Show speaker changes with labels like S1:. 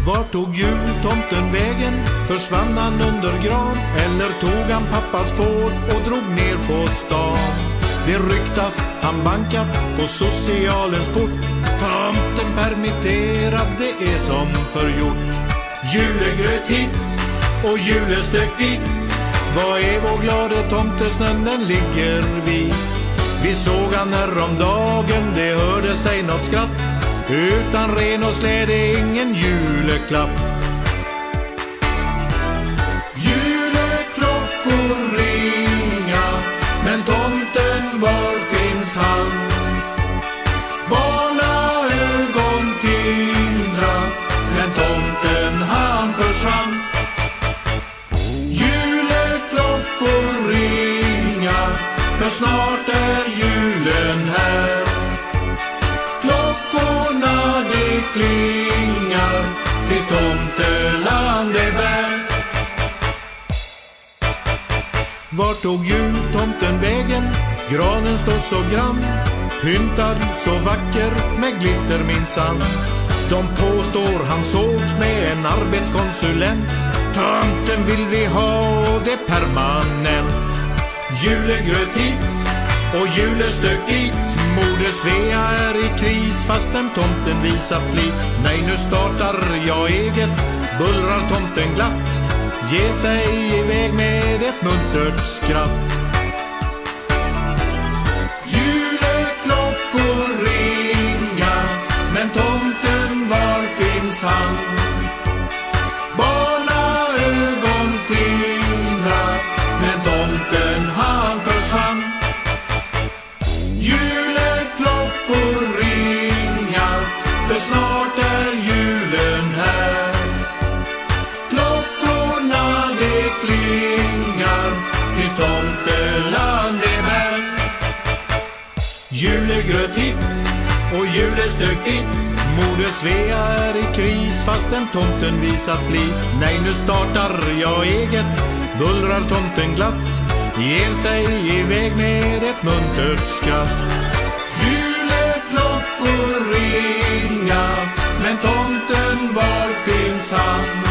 S1: Var tog jultomten vägen? Försvann han under gran? Eller tog han pappas får och drog ner på stan? Det ryktas han bankat på socialens port. Tomten permitterad, det är som förgjort. Julegröt hit och julestök dit. Vad är vår glade tomtesnön, den ligger vid. Vi såg han häromdagen, det hörde sig något skratt. Utan ren och släde ingen juleklapp. Juleklockor ringa, men tomten, var finns han? Barnaögon tindra, men tomten han försvann. Juleklockor ringa, för snart är julen här. Klockorna de klingar, till tomteland det bär. Var tog jultomten vägen? Granen står så grann, pyntad så vacker med glitter minsann. De påstår han sågs med en arbetskonsulent. Tomten vill vi ha och det permanent. Julegröt hit och julestök dit. Moder Svea är i kris fastän tomten visat flit. Nej, nu startar jag eget, bullrar tomten glatt. Ge sig iväg med ett muntert skratt. Juleklockor ringa, men tomten, var finns han? Barnaögon tindra, men tomten han försvann. Juleklockor ringa, för snart är julen här. Klockorna de klingar, till tomteland det bär. Julegröt hit och julestök dit. Moder Svea är i kris fastän tomten visat flit. Nej, nu startar jag eget, bullrar tomten glatt. Ger sig iväg med ett muntert skratt. Juleklockor ringa, men tomten, var finns han?